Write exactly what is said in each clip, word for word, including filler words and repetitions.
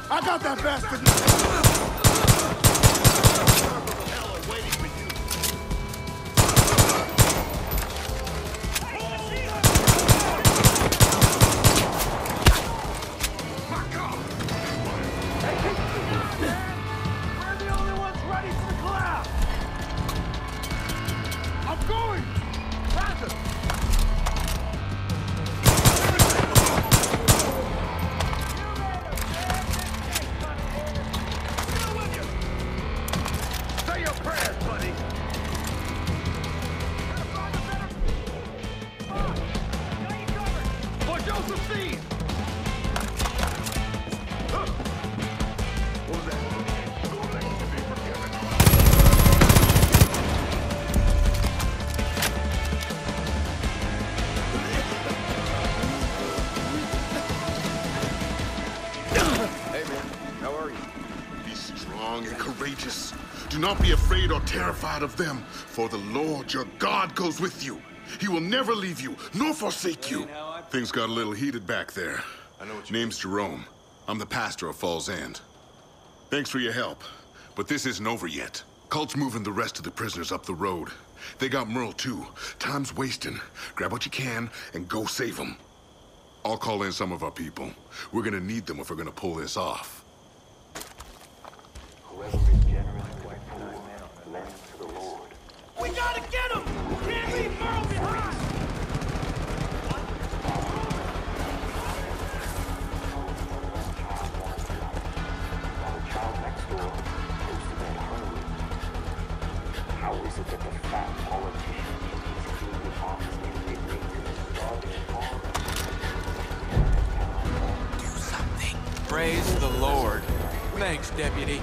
I got that bastard! Do not be afraid or terrified of them, for the Lord your God goes with you. He will never leave you, nor forsake you. Things got a little heated back there. Name's Jerome. I'm the pastor of Falls End. Thanks for your help, but this isn't over yet. Cult's moving the rest of the prisoners up the road. They got Merle too. Time's wasting. Grab what you can and go save them. I'll call in some of our people. We're gonna need them if we're gonna pull this off. Whoever is generous or poor, lends to the Lord. We gotta get him! Can't leave Merle behind! While the child next door goes to bed hungry. How is it that the fat politician in his kingdom office can relate to his starving father? Do something. Praise the Lord. Thanks, Deputy.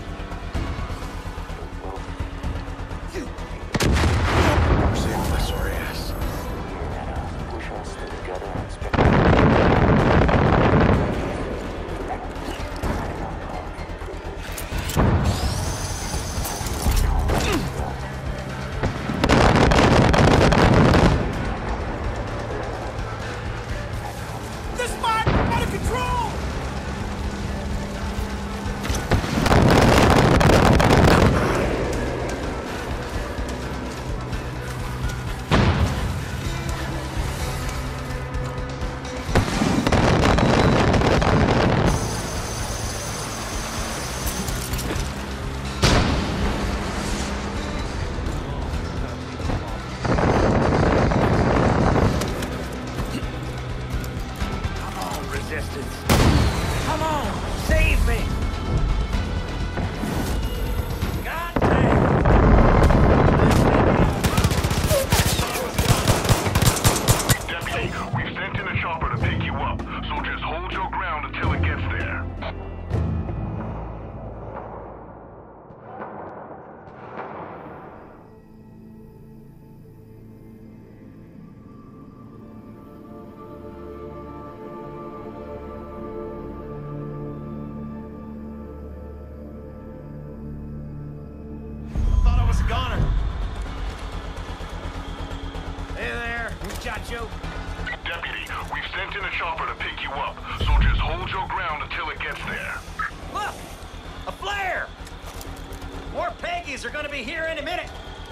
Deputy, we've sent in a chopper to pick you up, so just hold your ground until it gets there. Look! A flare! More Peggies are gonna be here in a minute!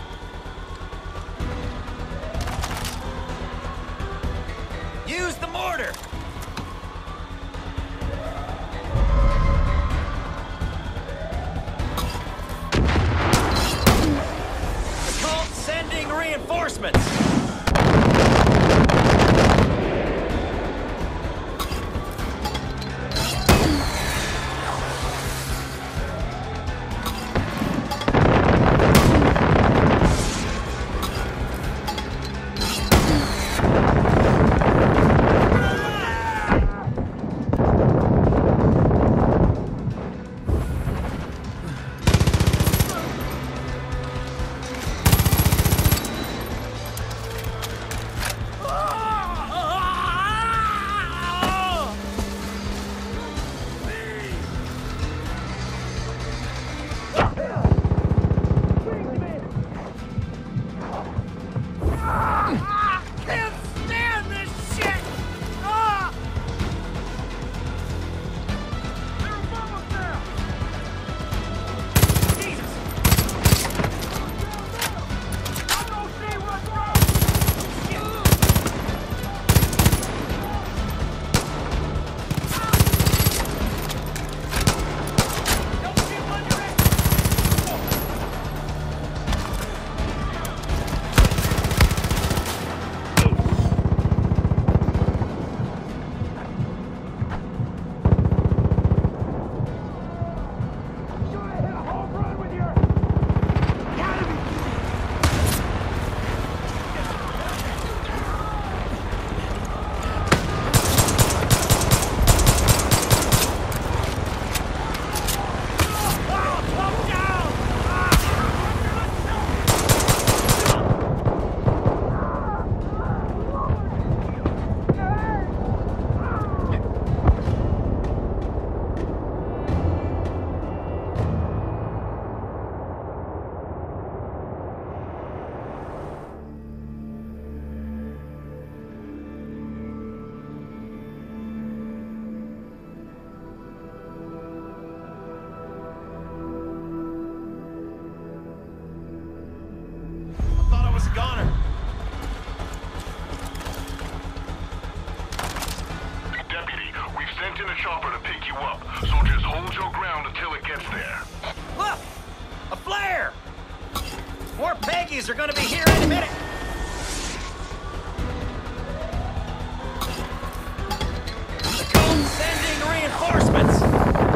Use the mortar! The cult's sending reinforcements! chopper to pick you up, so just hold your ground until it gets there. Look! A flare! More Peggies are gonna be here any minute! The cone's sending reinforcements!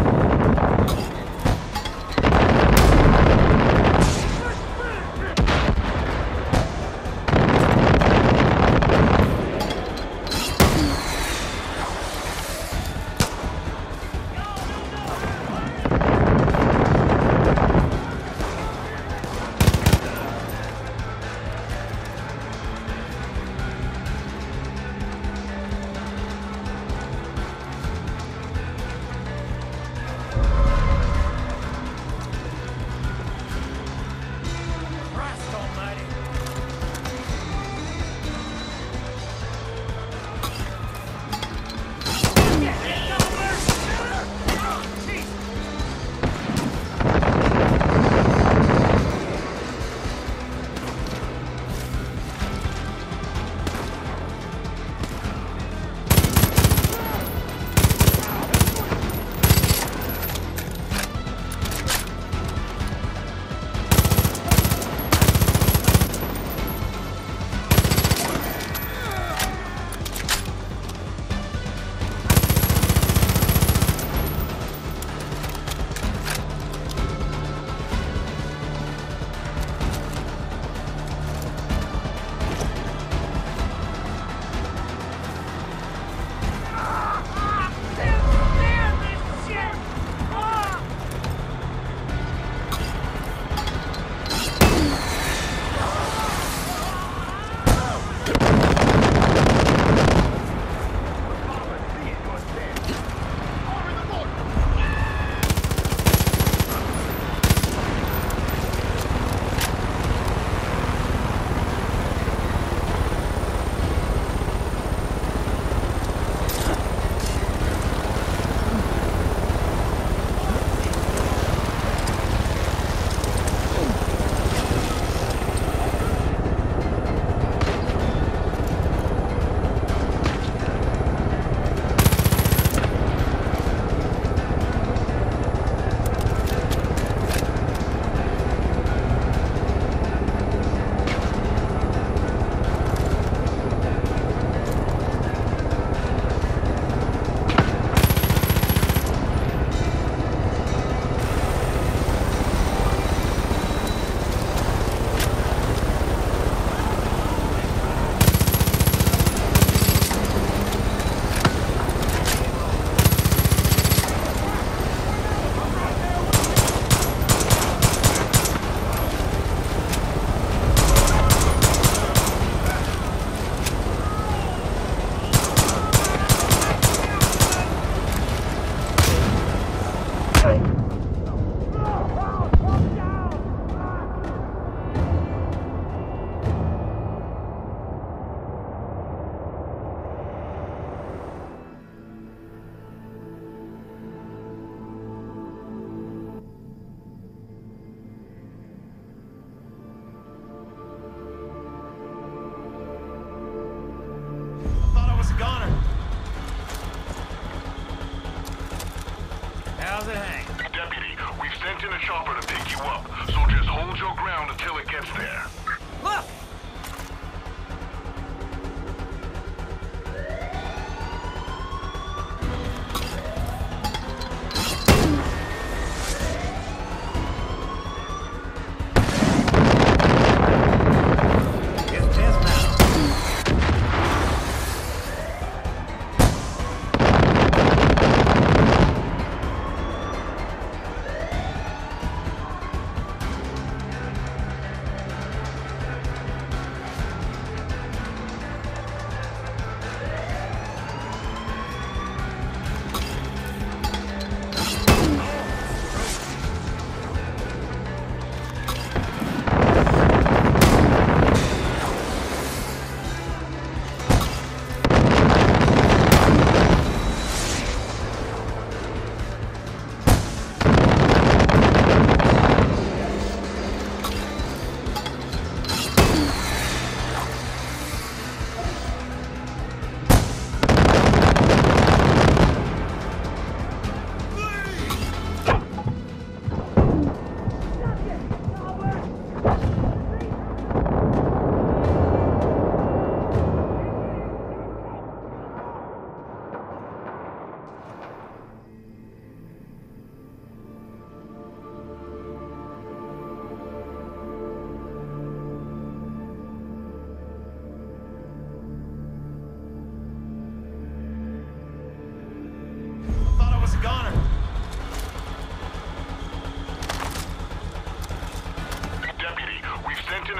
How's it hang? Deputy, we've sent in a chopper to pick you up, so just hold your ground until it gets there. Look!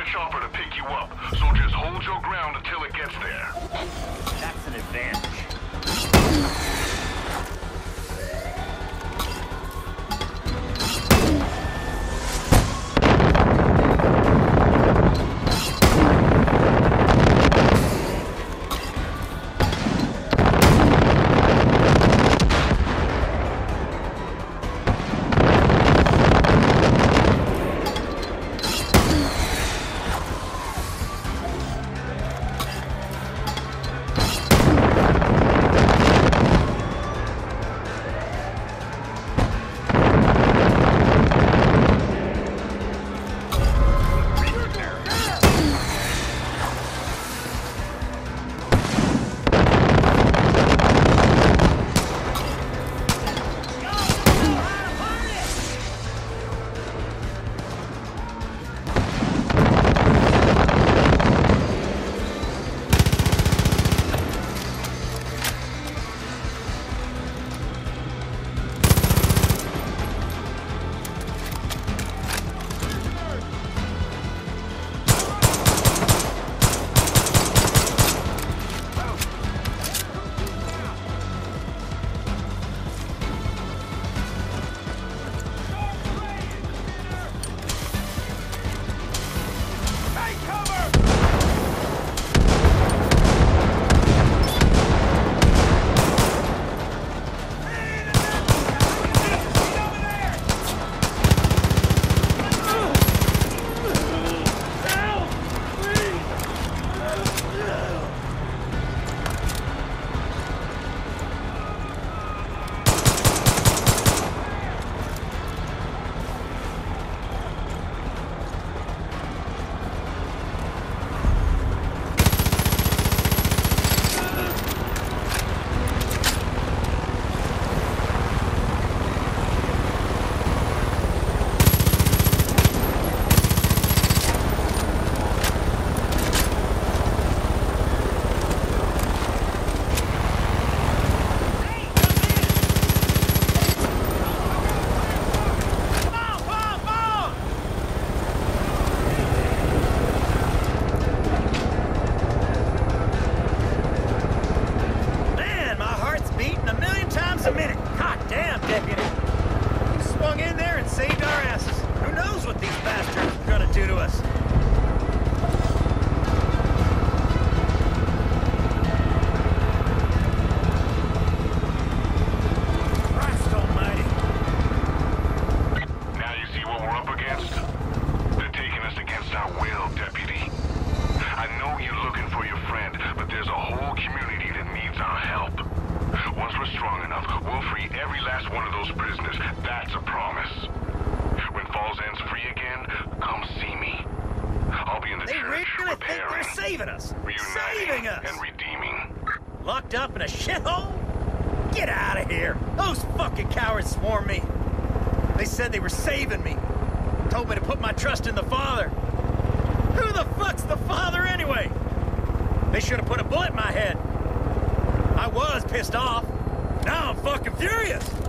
chopper to pick you up, so just hold your ground until it gets there. That's an advantage. Saving us! Saving us! And redeeming. Locked up in a shithole? Get out of here! Those fucking cowards swarmed me. They said they were saving me. Told me to put my trust in the Father. Who the fuck's the Father anyway? They should have put a bullet in my head. I was pissed off. Now I'm fucking furious.